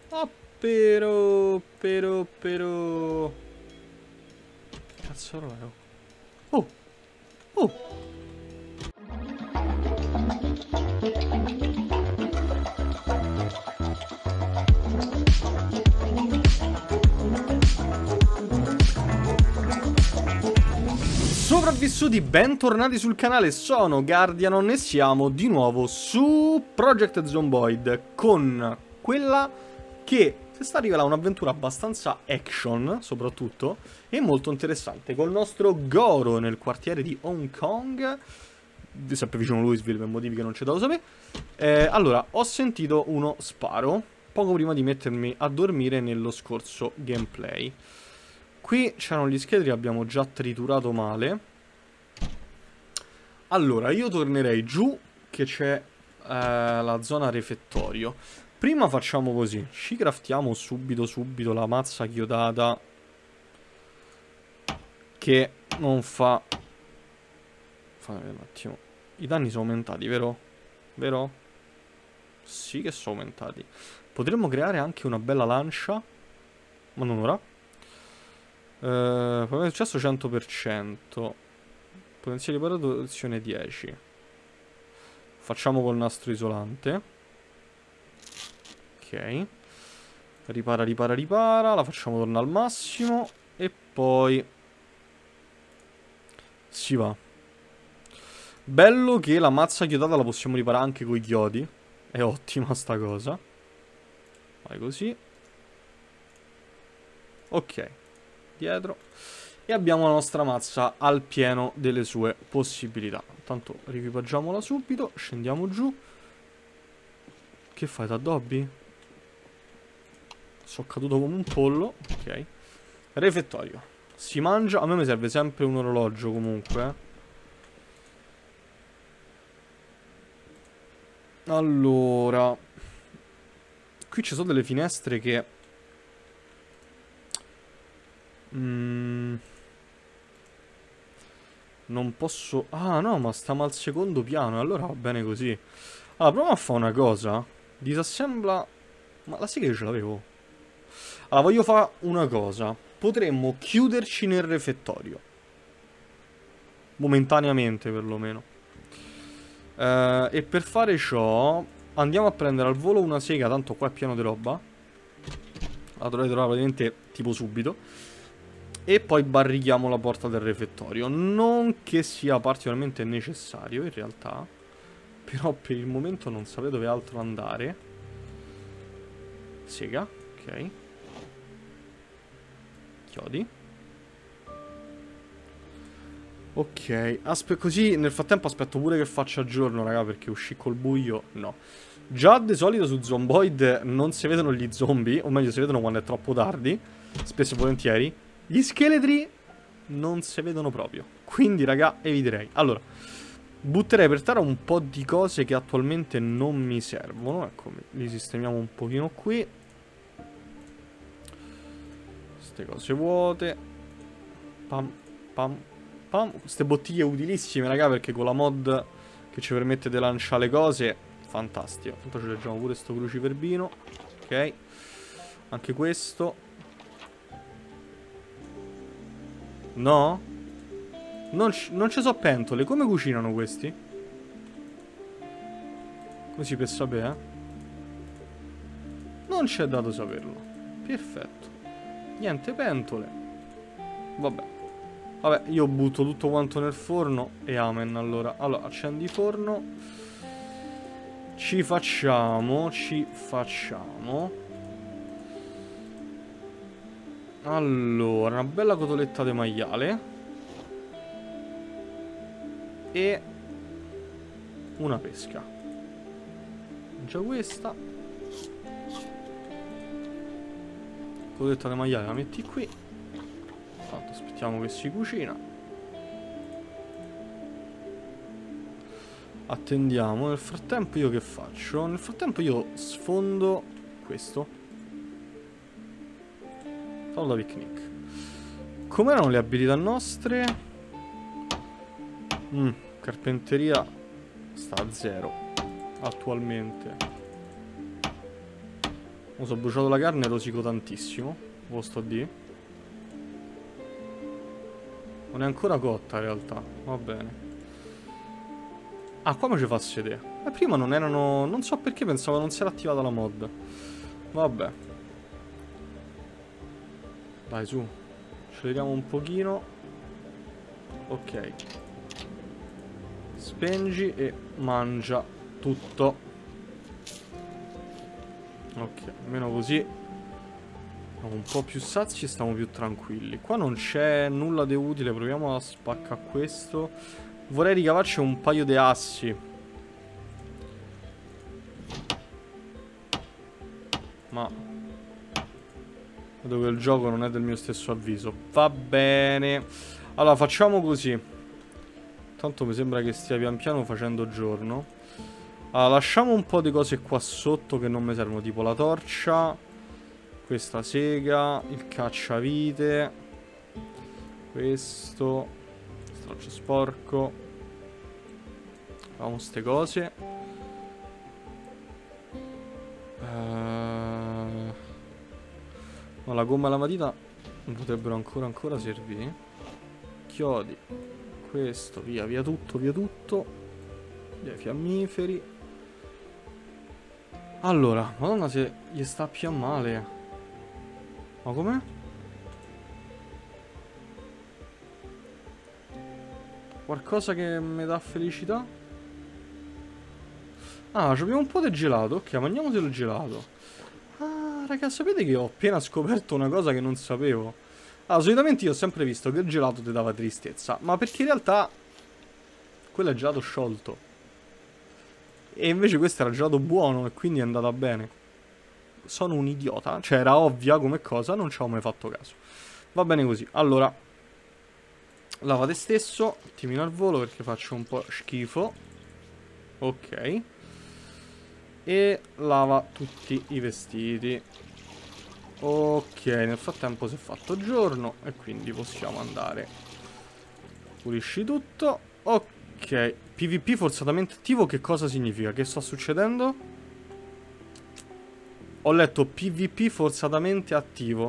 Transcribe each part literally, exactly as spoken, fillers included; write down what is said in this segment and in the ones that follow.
Ah, però, però, però... Cazzo è? Oh! Oh! Sopravvissuti, bentornati sul canale, sono Guardianon e siamo di nuovo su Project Zomboid con quella che si sta a rivelare un'avventura abbastanza action, soprattutto, e molto interessante, col nostro Goro nel quartiere di Hong Kong, sempre vicino a Louisville per motivi che non c'è da sapere. Eh, allora, ho sentito uno sparo poco prima di mettermi a dormire nello scorso gameplay. Qui c'erano gli scheletri, abbiamo già triturato male. Allora, io tornerei giù, che c'è eh, la zona refettorio. Prima facciamo così, ci craftiamo subito subito la mazza chiodata, che non fa... Fammi vedere un attimo. I danni sono aumentati, vero? Vero? Sì che sono aumentati. Potremmo creare anche una bella lancia, ma non ora. Uh, problema di successo cento per cento. Potenziale di protezione dieci. Facciamo col nastro isolante. Ok. Ripara, ripara, ripara. La facciamo tornare al massimo. E poi si va. Bello che la mazza chiodata la possiamo riparare anche con i chiodi. È ottima sta cosa. Vai così. Ok. Dietro. E abbiamo la nostra mazza al pieno delle sue possibilità. Intanto riequipaggiamola subito. Scendiamo giù. Che fai, t'addobbi? Sono caduto come un pollo. Ok. Refettorio. Si mangia. A me mi serve sempre un orologio comunque. Allora. Qui ci sono delle finestre che... Mm. Non posso... Ah no, ma stiamo al secondo piano. Allora va bene così. Allora, proviamo a fare una cosa. Disassembla... Ma la sai che io ce l'avevo? Allora, voglio fare una cosa. Potremmo chiuderci nel refettorio. Momentaneamente, perlomeno. Eh, e per fare ciò... Andiamo a prendere al volo una sega. Tanto qua è pieno di roba. La dovrei trovare praticamente tipo subito. E poi barrichiamo la porta del refettorio. Non che sia particolarmente necessario in realtà. Però per il momento non sapevo dove altro andare. Sega, ok. Chiodi. Ok, aspetta, così nel frattempo aspetto pure che faccia giorno, raga, perché uscì col buio, no. Già di solito su Zomboid non si vedono gli zombie, o meglio si vedono quando è troppo tardi, spesso e volentieri. Gli scheletri non si vedono proprio, quindi raga eviterei. Allora, butterei per terra un po' di cose che attualmente non mi servono. Ecco, li sistemiamo un pochino qui. Queste cose vuote. Pam, pam, pam. Queste bottiglie utilissime, raga, perché con la mod che ci permette di lanciare le cose, fantastico. Tanto ci leggiamo pure sto cruciverbino. Ok. Anche questo. No? Non, non ci so pentole. Come cucinano questi? Così per sapere, eh? Non c'è dato saperlo. Perfetto. Niente pentole. Vabbè. Vabbè, io butto tutto quanto nel forno e amen, allora. Allora, accendi forno. Ci facciamo, ci facciamo. Allora, una bella cotoletta di maiale. E una pesca. Già questa. Cotoletta di maiale la metti qui. Tanto aspettiamo che si cucina. Attendiamo. Nel frattempo io che faccio? Nel frattempo io sfondo questo. Tavola picnic. Com'erano le abilità nostre? Mm, carpenteria sta a zero attualmente. Mi sono bruciato la carne e rosico tantissimo. Lo sto di. Non è ancora cotta in realtà. Va bene. Ah, qua mi ci fa sedere. E prima non erano... Non so perché pensavo non si era attivata la mod. Vabbè. Dai, su. Acceleriamo un pochino. Ok. Spengi e mangia tutto. Ok, almeno così siamo un po' più sazi e stiamo più tranquilli. Qua non c'è nulla di utile. Proviamo a spaccare questo. Vorrei ricavarci un paio di assi. Ma vedo che il gioco non è del mio stesso avviso. Va bene. Allora facciamo così. Tanto mi sembra che stia pian piano facendo giorno. Allora, lasciamo un po' di cose qua sotto che non mi servono, tipo la torcia, questa sega, il cacciavite, questo, straccio sporco. Facciamo ste cose. Uh, no, la gomma e la matita potrebbero ancora ancora servire. Chiodi, questo, via, via tutto, via tutto. Via i fiammiferi. Allora, madonna se gli sta più a male. Ma com'è? Qualcosa che mi dà felicità? Ah, abbiamo un po' di gelato. Ok, mangiamoci il gelato. Ah, raga, sapete che ho appena scoperto una cosa che non sapevo? Ah, solitamente io ho sempre visto che il gelato ti dava tristezza. Ma perché in realtà quello è gelato sciolto. E invece questo era gelato buono e quindi è andata bene. Sono un idiota. Cioè era ovvia come cosa, non ci avevo mai fatto caso. Va bene così. Allora, lava te stesso. Un attimino al volo perché faccio un po' schifo. Ok. E lava tutti i vestiti. Ok, nel frattempo si è fatto giorno e quindi possiamo andare. Pulisci tutto. Ok. PvP forzatamente attivo, che cosa significa? Che sta succedendo? Ho letto PvP forzatamente attivo.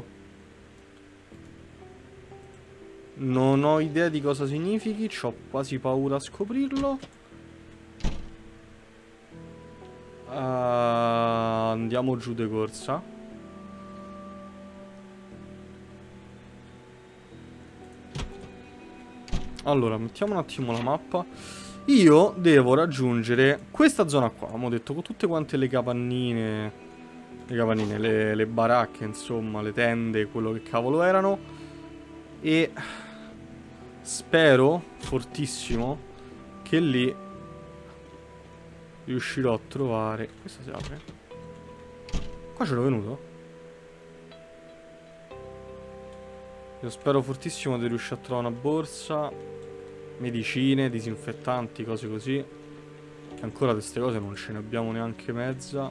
Non ho idea di cosa significhi, ho quasi paura a scoprirlo. Uh, andiamo giù di corsa. Allora, mettiamo un attimo la mappa. Io devo raggiungere questa zona qua, abbiamo detto, con tutte quante le capannine. Le capannine, le, le baracche, insomma, le tende, quello che cavolo erano. E spero, fortissimo, che lì riuscirò a trovare... Questa si apre? Qua ce l'ho venuto? Io spero fortissimo di riuscire a trovare una borsa... Medicine, disinfettanti, cose così. Che ancora di queste cose non ce ne abbiamo neanche mezza.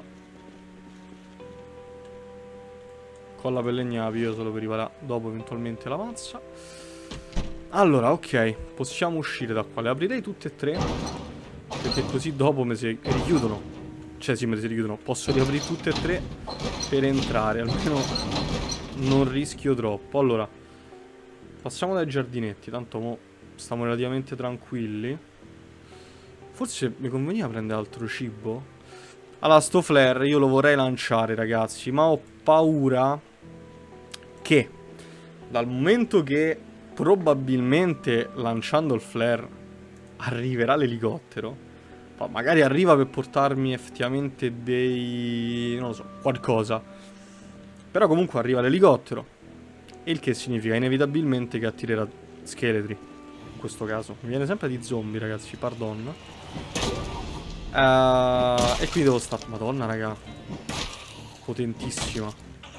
Colla per legnami, io solo per riparare dopo eventualmente la mazza. Allora, ok, possiamo uscire da qua. Le aprirei tutte e tre, perché così dopo mi si richiudono. Cioè sì, mi si richiudono. Posso riaprire tutte e tre per entrare, almeno non rischio troppo. Allora, passiamo dai giardinetti, tanto mo stiamo relativamente tranquilli. Forse mi conveniva prendere altro cibo. Allora, sto flare io lo vorrei lanciare, ragazzi, ma ho paura che dal momento che probabilmente lanciando il flare arriverà l'elicottero, magari arriva per portarmi effettivamente dei... non lo so, qualcosa. Però comunque arriva l'elicottero, il che significa inevitabilmente che attirerà scheletri. In questo caso mi viene sempre di zombie, ragazzi, pardon. uh, E qui devo stare. Madonna, raga, potentissima.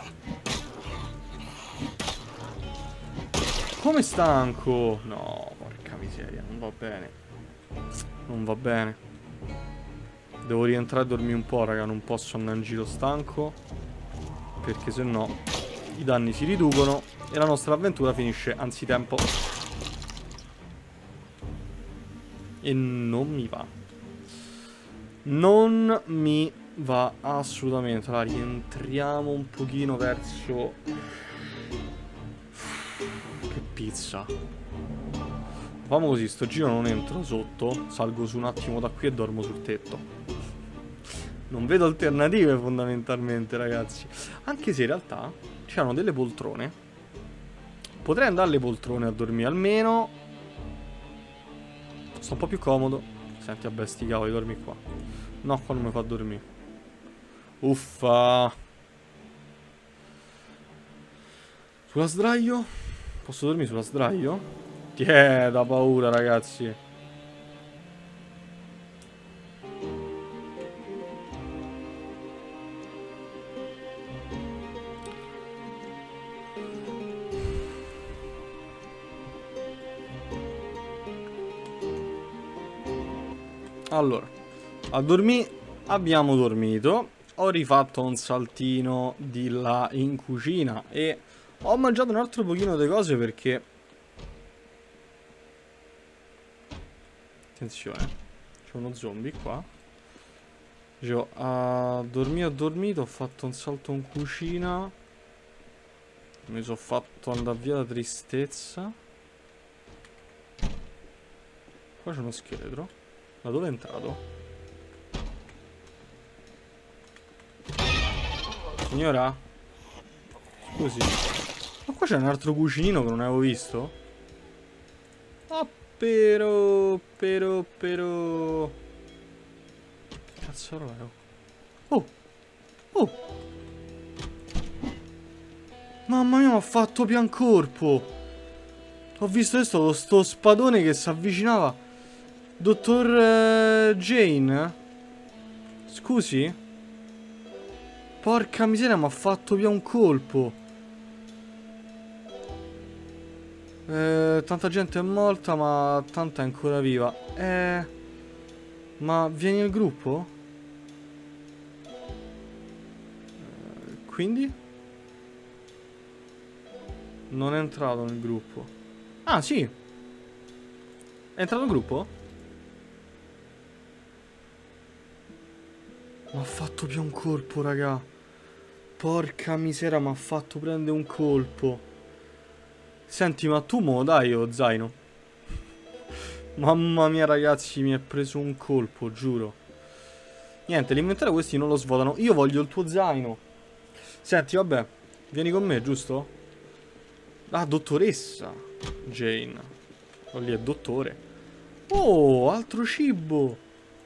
Come stanco? No, porca miseria, non va bene. Non va bene. Devo rientrare a dormire un po', raga. Non posso andare in giro stanco, perché se no i danni si riducono e la nostra avventura finisce anzitempo. E non mi va. Non mi va assolutamente. Allora, rientriamo un pochino verso... Che pizza. Facciamo così, sto giro non entro sotto, salgo su un attimo da qui e dormo sul tetto. Non vedo alternative fondamentalmente, ragazzi. Anche se in realtà c'erano delle poltrone. Potrei andare alle poltrone a dormire almeno. Sto un po' più comodo. Senti, vabbè, sti cavoli, dormi qua. No, qua non mi fa dormire. Uffa. Sulla sdraio? Posso dormire sulla sdraio? Tiè, da paura, ragazzi. Allora, a dormire abbiamo dormito. Ho rifatto un saltino di là in cucina e ho mangiato un altro pochino di cose perché... Attenzione, c'è uno zombie qua. Dicevo, a dormire ho dormito, ho fatto un salto in cucina. Mi sono fatto andare via la tristezza. Qua c'è uno scheletro. Da dove è entrato? Signora? Scusi. Ma qua c'è un altro cucinino che non avevo visto? Oh, però, però, però... Che cazzo ero? Oh! Oh! Mamma mia, mi ha fatto piancorpo! Ho visto questo, sto spadone che si avvicinava. Dottor uh, Jane? Scusi? Porca miseria, mi ha fatto via un colpo. Eh, tanta gente è morta, ma tanta è ancora viva. Eh... Ma vieni al gruppo? Eh, quindi? Non è entrato nel gruppo. Ah, sì! È entrato nel gruppo? Mi ha fatto più un colpo, raga. Porca miseria, mi ha fatto prendere un colpo. Senti, ma tu mo dai, oh zaino. Mamma mia, ragazzi, mi è preso un colpo, giuro. Niente, l'inventario questi non lo svuotano. Io voglio il tuo zaino. Senti, vabbè, vieni con me, giusto? Ah, dottoressa Jane. Oh, lì è dottore. Oh, altro cibo.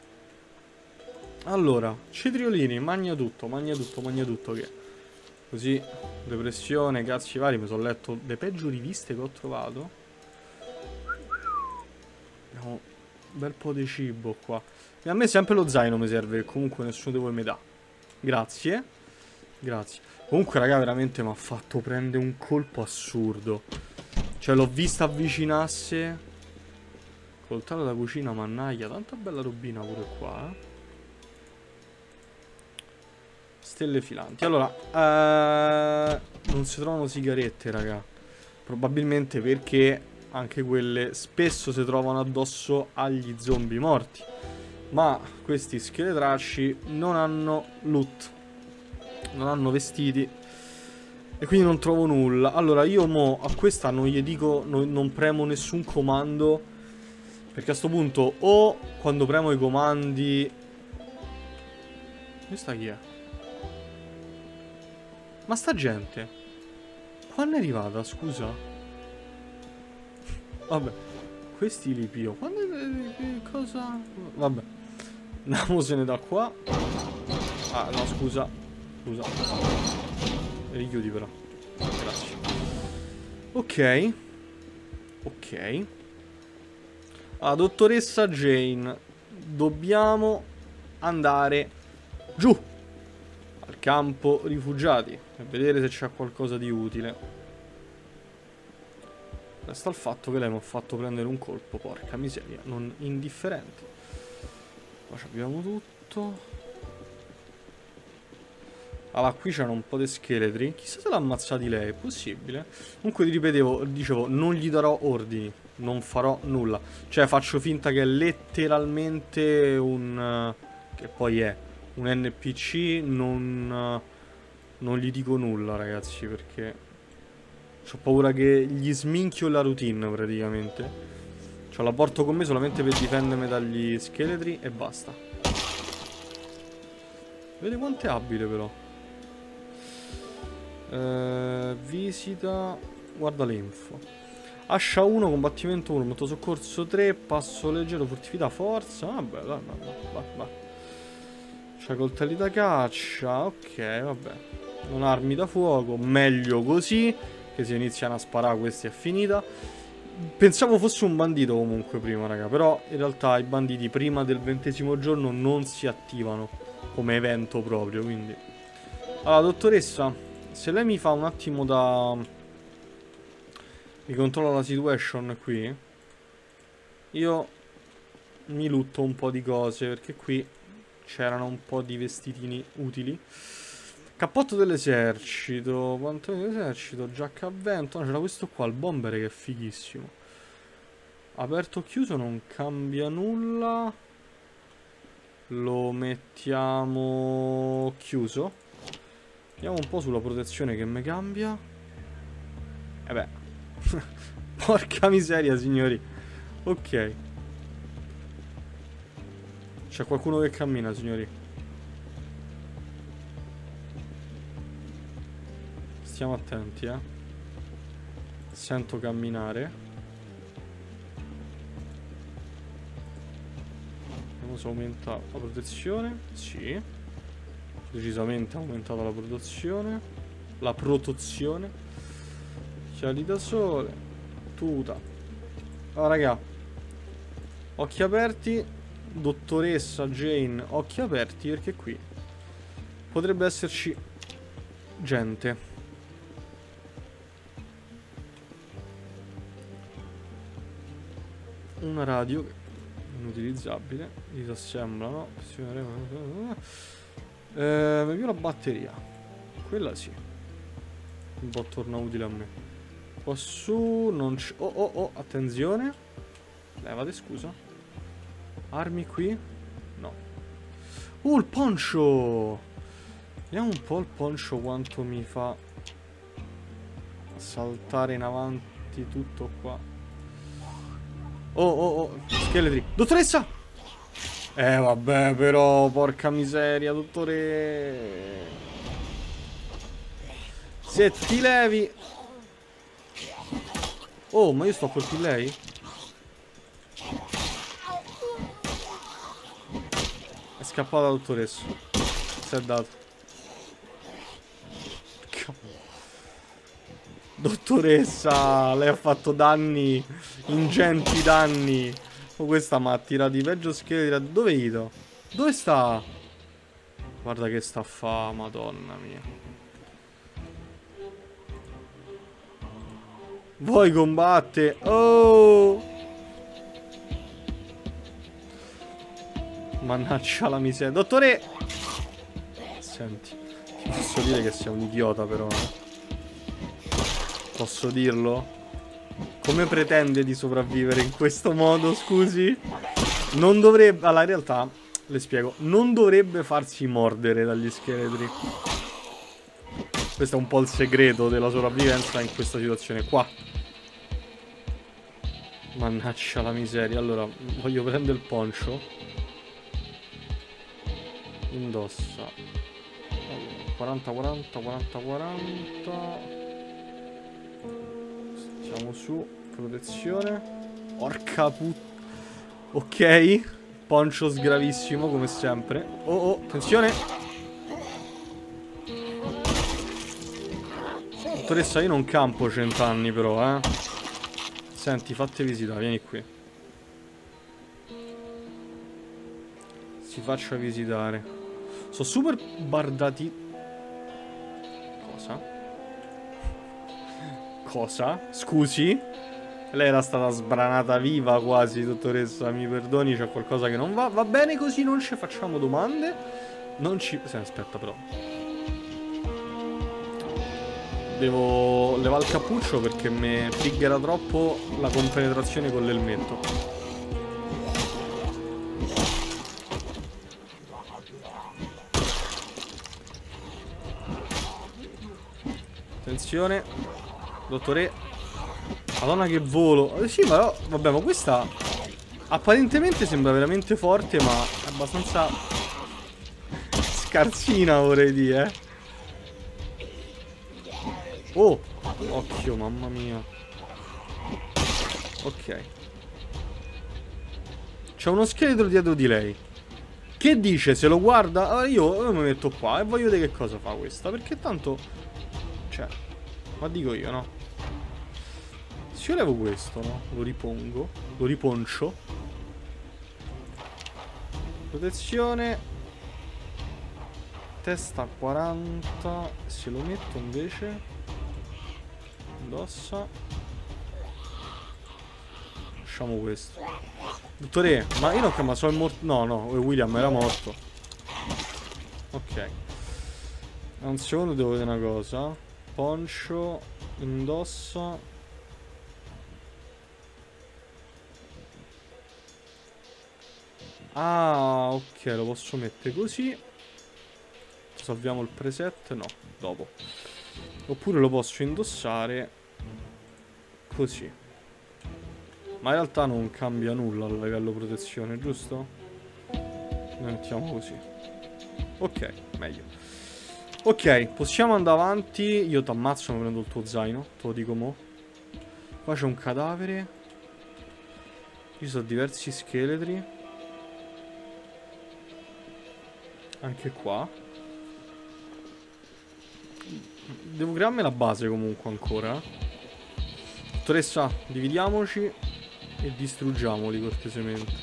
Allora, cetriolini, magna tutto, magna tutto, magna tutto che... Così, depressione, cazzi vari, mi sono letto le peggio riviste che ho trovato. Abbiamo un bel po' di cibo qua. E a me sempre lo zaino mi serve, che comunque nessuno di voi mi dà. Grazie. Grazie. Comunque, raga, veramente mi ha fatto prendere un colpo assurdo. Cioè, l'ho vista avvicinarsi. Coltello da cucina, mannaggia, tanta bella robina pure qua, eh. Stelle filanti. Allora, uh, non si trovano sigarette, raga. Probabilmente perché anche quelle spesso si trovano addosso agli zombie morti. Ma questi scheletracci non hanno loot, non hanno vestiti, e quindi non trovo nulla. Allora io mo a questa non gli dico, no, non premo nessun comando, perché a sto punto o quando premo i comandi... Questa chi è? Ma sta gente quando è arrivata, scusa? Vabbè, questi li pio. Quando è... cosa? Vabbè, andiamosene da qua. Ah, no, scusa. Scusa. Richiudi però. Grazie. Ok. Ok. Ah, dottoressa Jane, dobbiamo andare giù al campo rifugiati e vedere se c'è qualcosa di utile. Resta il fatto che lei mi ha fatto prendere un colpo, porca miseria, non indifferente. Qua abbiamo tutto. Allora, qui c'erano un po' di scheletri. Chissà se l'ha ammazzati lei, è possibile. Comunque ti ripetevo, dicevo, non gli darò ordini, non farò nulla. Cioè faccio finta che è letteralmente un... che poi è un N P C non, non gli dico nulla, ragazzi, perché ho paura che gli sminchio la routine, praticamente. Cioè la porto con me solamente per difendermi dagli scheletri e basta. Vedi quanto è abile, però. Eh, visita. Guarda le info. Ascia uno, combattimento uno, motosoccorso tre, passo leggero, furtività, forza. Vabbè, dai, vai, vai, vai. C'ha coltelli da caccia. Ok, vabbè. Non armi da fuoco. Meglio così. Che se iniziano a sparare questi è finita. Pensavo fosse un bandito comunque prima, raga. Però in realtà i banditi prima del ventesimo giorno non si attivano come evento proprio, quindi. Allora, dottoressa, se lei mi fa un attimo da... mi controlla la situation qui. Io mi lutto un po' di cose, perché qui c'erano un po' di vestitini utili. Cappotto dell'esercito. Quanto dell'esercito? Giacca a vento. No, c'era questo qua, il bomber, che è fighissimo. Aperto o chiuso non cambia nulla. Lo mettiamo chiuso. Vediamo un po' sulla protezione che mi cambia. E beh. Porca miseria, signori. Ok. C'è qualcuno che cammina, signori. Stiamo attenti, eh. Sento camminare. Vediamo se aumenta la protezione. Sì. Decisamente ha aumentato la protezione. La protezione. Occhiali da sole. Tuta. Allora, raga. Occhi aperti. Dottoressa Jane, occhi aperti, perché qui potrebbe esserci gente. Una radio inutilizzabile. Disassemblano. Eh, mi più la batteria. Quella sì. Un po' torna utile a me. Qua su non c'è. Oh oh oh, attenzione. Levate, scusa. Armi qui? No. Uh, il poncio! Vediamo un po' il poncio quanto mi fa saltare in avanti tutto qua. Oh oh oh, scheletri. Dottoressa! Eh vabbè, però, porca miseria, dottore. Se ti levi. Oh, ma io sto a colpire lei? È scappata la dottoressa. Si è dato. Dottoressa, lei ha fatto danni. Ingenti danni. Oh, questa mi ha tirato di peggio scheletri. Dove è ido? Dove sta? Guarda che sta a fa, madonna mia. Voi combatte. Oh. Mannaggia la miseria. Dottore. Senti, ti posso dire che sei un idiota, però, eh? Posso dirlo? Come pretende di sopravvivere in questo modo, scusi? Non dovrebbe... Allora, in realtà, le spiego. Non dovrebbe farsi mordere dagli scheletri. Questo è un po' il segreto della sopravvivenza in questa situazione qua. Mannaggia la miseria. Allora, voglio prendere il poncio. Indossa. Allora, quaranta quaranta quaranta quaranta. Siamo su. Protezione. Porca put... Ok. Poncio sgravissimo come sempre. Oh oh, attenzione. Dottoressa, io non campo cent'anni però, eh. Senti, fate visita, vieni qui. Si faccia visitare. Sono super bardati. Cosa? Cosa? Scusi? Lei era stata sbranata viva quasi, dottoressa, mi perdoni, c'è qualcosa che non va. Va bene così, non ci facciamo domande. Non ci... Sì, aspetta però. Devo levare il cappuccio perché mi triggera troppo la compenetrazione con l'elmetto. Attenzione. Dottore. Madonna che volo. Eh, sì, ma vabbè, ma questa apparentemente sembra veramente forte, ma è abbastanza scarsina, vorrei dire. Oh, occhio, mamma mia. Ok. C'è uno scheletro dietro di lei. Che dice? Se lo guarda? Allora io, io mi metto qua e voglio vedere che cosa fa questa. Perché tanto... Cioè, ma dico io, no? Se io levo questo, no? Lo ripongo. Lo riponcio. Protezione. Testa quaranta. Se lo metto invece... Indossa. Lasciamo questo. Dottore, ma io non che ma sono morto. No, no, William era morto. Ok. Un secondo, devo vedere una cosa. Poncio. Indossa. Ah, ok, lo posso mettere così. Salviamo il preset. No, dopo. Oppure lo posso indossare così. Ma in realtà non cambia nulla a livello protezione, giusto? Lo mettiamo così. Ok, meglio. Ok, possiamo andare avanti. Io t'ammazzo, mi prendo il tuo zaino. Te lo dico mo. Qua c'è un cadavere. Ci sono diversi scheletri. Anche qua. Devo crearmi la base comunque ancora. Dottoressa, dividiamoci e distruggiamoli cortesemente.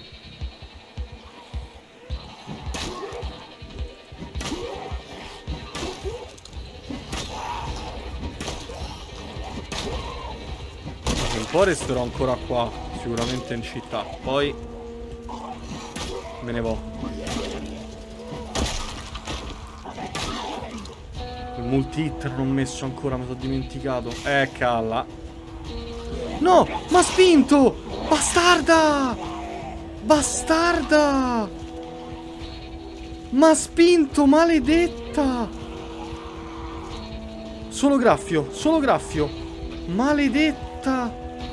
Un po' resterò ancora qua, sicuramente in città. Poi me ne vo. Il multi-hitter non messo ancora, mi sono dimenticato. Eh, calla. No, m'ha spinto! Bastarda! Bastarda! M'ha spinto, maledetta! Solo graffio, solo graffio. Maledetta!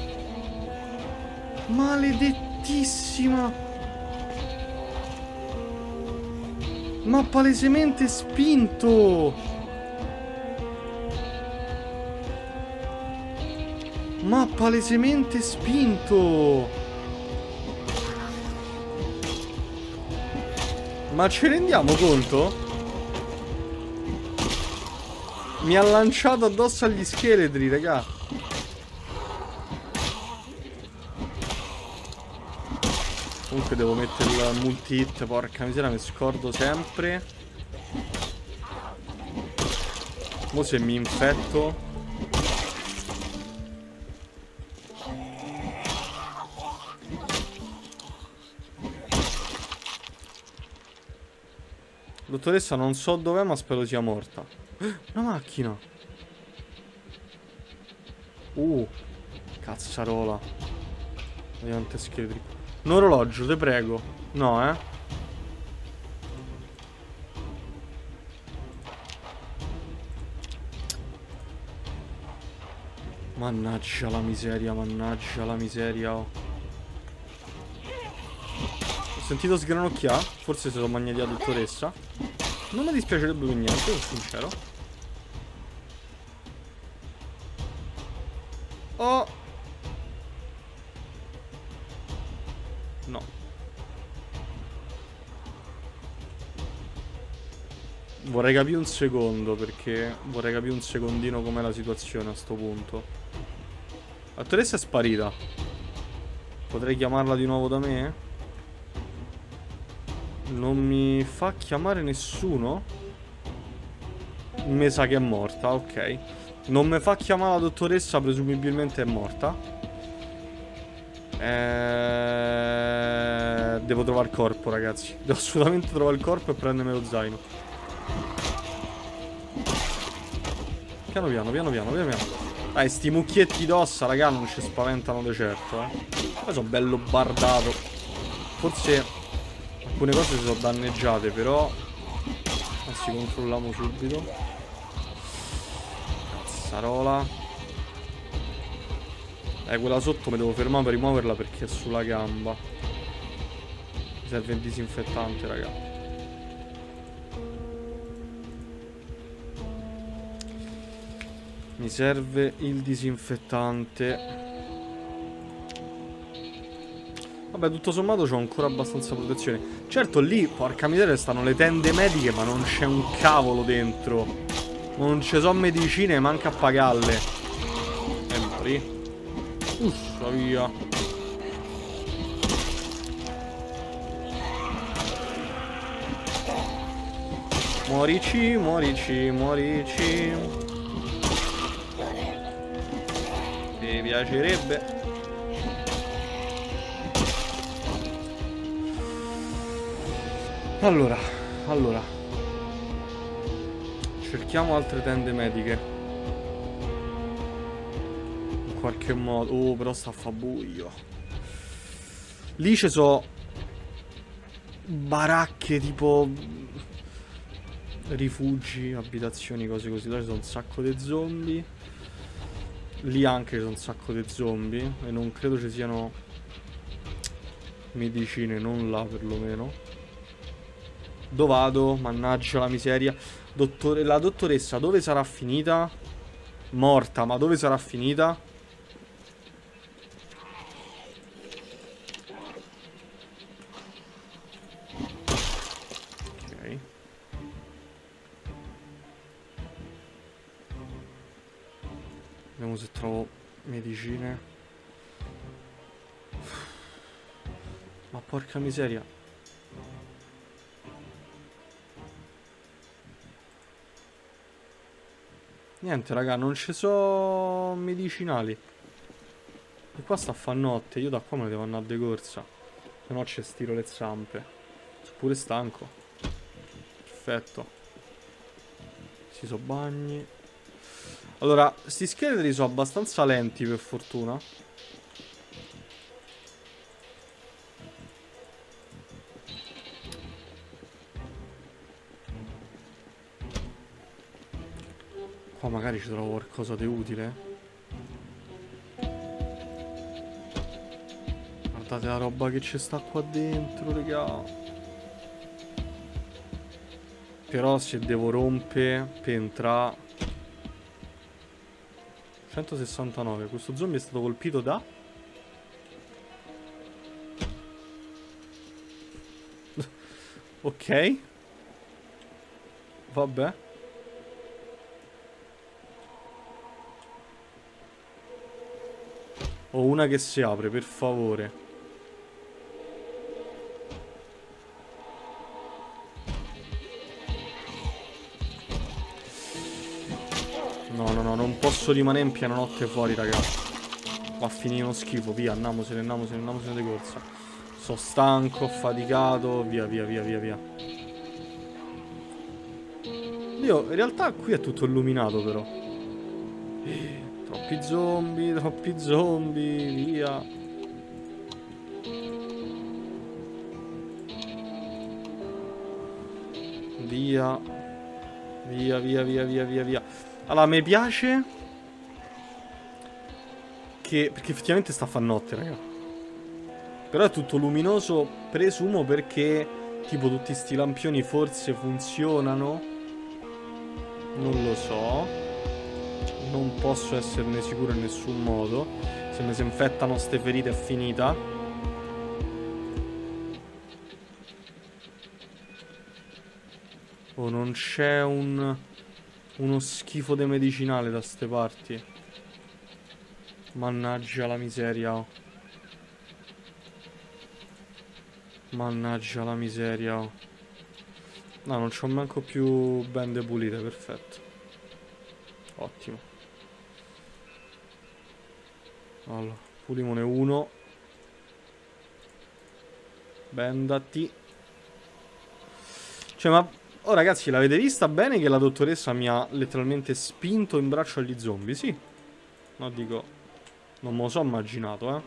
Maledettissima! M'ha palesemente spinto! Ma palesemente spinto. Ma ci rendiamo conto? Mi ha lanciato addosso agli scheletri, raga. Comunque devo mettere il multi-hit. Porca miseria, mi scordo sempre. Mo se mi infetto. Dottoressa, non so dov'è, ma spero sia morta. Una macchina. Uh, cazzarola. Vediamo quante scheletri. Un orologio, te prego. No, eh. Mannaggia la miseria, mannaggia la miseria. Oh. Ho sentito sgranocchiare. Forse se lo magnati la dottoressa. Non mi dispiacerebbe per niente, sono sincero. Oh. No. Vorrei capire un secondo, perché vorrei capire un secondino com'è la situazione a sto punto. La dottoressa è sparita. Potrei chiamarla di nuovo da me? Non mi fa chiamare nessuno? Mi sa che è morta, ok. Non mi fa chiamare la dottoressa, presumibilmente è morta. Eh... Devo trovare il corpo, ragazzi. Devo assolutamente trovare il corpo e prendermi lo zaino. Piano piano, piano piano, piano piano. Dai, sti mucchietti d'ossa, raga, non ci spaventano di certo, eh. Poi sono bello bardato. Forse alcune cose si sono danneggiate, però anzi, controlliamo subito. Cassarola. Eh, quella sotto mi devo fermare per rimuoverla perché è sulla gamba. Mi serve il disinfettante, raga. Mi serve il disinfettante. Vabbè, tutto sommato c'ho ancora abbastanza protezione. Certo, lì, porca miseria, stanno le tende mediche, ma non c'è un cavolo dentro. Non ci sono medicine, manca a pagarle. E mori. Uffa, via. Muorici, muorici, muorici. Mi piacerebbe. Allora, allora. Cerchiamo altre tende mediche. In qualche modo. Oh, però sta a fa buio. Lì ci sono baracche tipo rifugi, abitazioni, cose così. Là ci sono un sacco di zombie. Lì anche ci sono un sacco di zombie. E non credo ci siano medicine, non là perlomeno. Dove vado? Mannaggia la miseria. Dottore, la dottoressa dove sarà finita? Morta, ma dove sarà finita? Ok. Vediamo se trovo medicine. Ma porca miseria. Niente, raga, non ci sono medicinali. E qua sta a fa notte. Io da qua me ne devo andare a de corsa. Se no ci stiro le zampe. Sono pure stanco. Perfetto. Si so bagni. Allora, sti scheletri sono abbastanza lenti, per fortuna. Qua magari ci trovo qualcosa di utile. Guardate la roba che ci sta qua dentro, raga. Però se devo rompere per entrare. centosessantanove. Questo zombie è stato colpito da... Ok. Vabbè. Ho una che si apre, per favore. No, no, no, non posso rimanere in piena notte fuori, raga. Va a finire uno schifo, via, andiamosene, andiamosene, andiamosene di corsa. Sono stanco, faticato, via, via, via, via, via. Io, in realtà qui è tutto illuminato, però. Eh, troppi zombie, troppi zombie, via. Via. Via, via, via, via, via, via. Allora, mi piace che... perché effettivamente sta a fa notte, raga. Però è tutto luminoso, presumo, perché tipo tutti sti lampioni forse funzionano. Non lo so. Non posso esserne sicuro in nessun modo. Se mi si infettano ste ferite è finita. Oh, non c'è un... uno schifo di medicinale da ste parti. Mannaggia la miseria, oh. Mannaggia la miseria, oh. No, non c'ho manco più bende pulite, perfetto. Ottimo. Allora, pulimone uno. Bendati. Cioè, ma... oh, ragazzi, l'avete vista bene che la dottoressa mi ha letteralmente spinto in braccio agli zombie? Sì. No, dico... non me lo so immaginato, eh.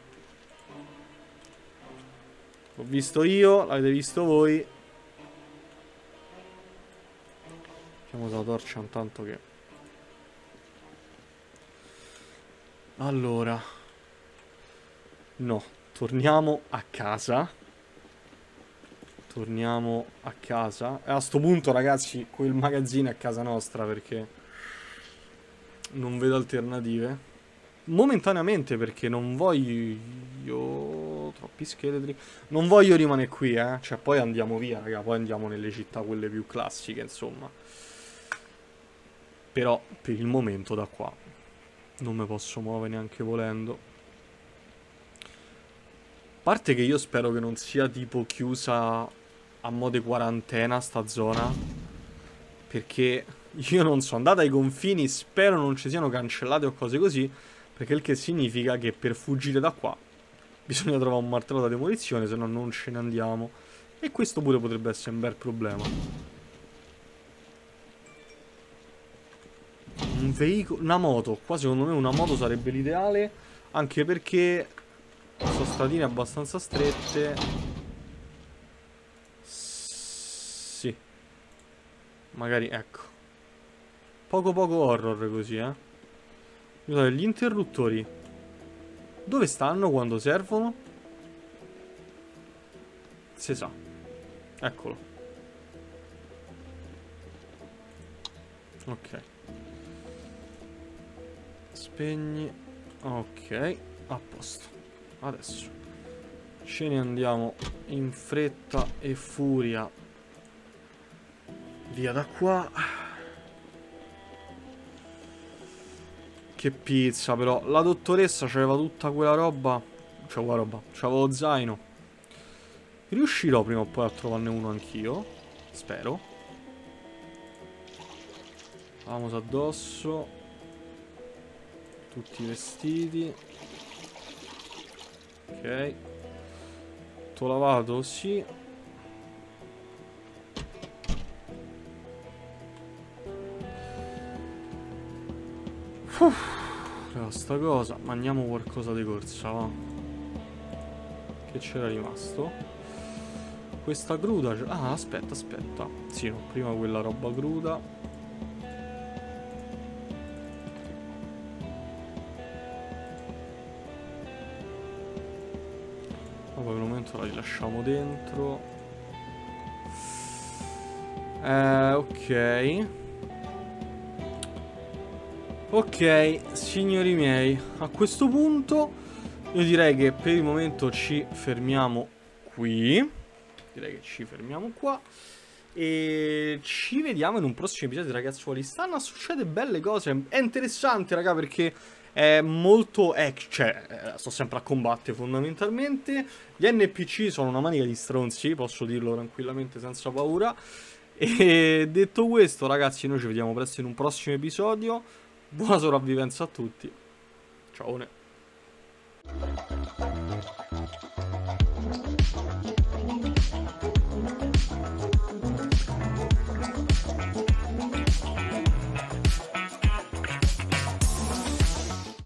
L'ho visto io, l'avete visto voi. Facciamo la torcia intanto che... Allora. No, torniamo a casa. Torniamo a casa. E a sto punto, ragazzi, quel magazzino è a casa nostra perché non vedo alternative. Momentaneamente perché non voglio... Troppi scheletri. Non voglio rimanere qui, eh. Cioè, poi andiamo via, raga. Poi andiamo nelle città quelle più classiche, insomma. Però, per il momento, da qua non mi posso muovere neanche volendo. A parte che io spero che non sia tipo chiusa a mo' di quarantena sta zona. Perché io non so, andata ai confini, spero non ci siano cancellate o cose così. Perché il che significa che per fuggire da qua bisogna trovare un martello da demolizione, se no non ce ne andiamo. E questo pure potrebbe essere un bel problema. Un veicolo, una moto. Qua secondo me una moto sarebbe l'ideale. Anche perché sono stradine abbastanza strette. Sì. Magari, ecco. Poco poco horror così, eh. Gli interruttori dove stanno quando servono? Si sa. Eccolo. Ok. Spegni. Ok. A posto. Adesso ce ne andiamo in fretta e furia via da qua. Che pizza, però. La dottoressa c'aveva tutta quella roba. C'aveva quella roba. C'aveva lo zaino. Riuscirò prima o poi a trovarne uno anch'io. Spero. Vamos addosso. Tutti i vestiti. Ok. Tutto lavato? Sì. Uff. Sta cosa, mangiamo qualcosa di corsa, va. Che c'era rimasto? Questa cruda. Ah, aspetta, aspetta. Sì, no, prima quella roba cruda. Poi per il momento la rilasciamo dentro. Eh, ok. Ok, signori miei, a questo punto io direi che per il momento ci fermiamo qui. Direi che ci fermiamo qua. E ci vediamo in un prossimo episodio, ragazzuoli. Stanno a succedere belle cose. È interessante, raga, perché è molto... Eh, cioè, sto sempre a combattere fondamentalmente. Gli N P C sono una manica di stronzi, posso dirlo tranquillamente senza paura. E detto questo, ragazzi, noi ci vediamo presto in un prossimo episodio. Buona sopravvivenza a tutti. Ciao.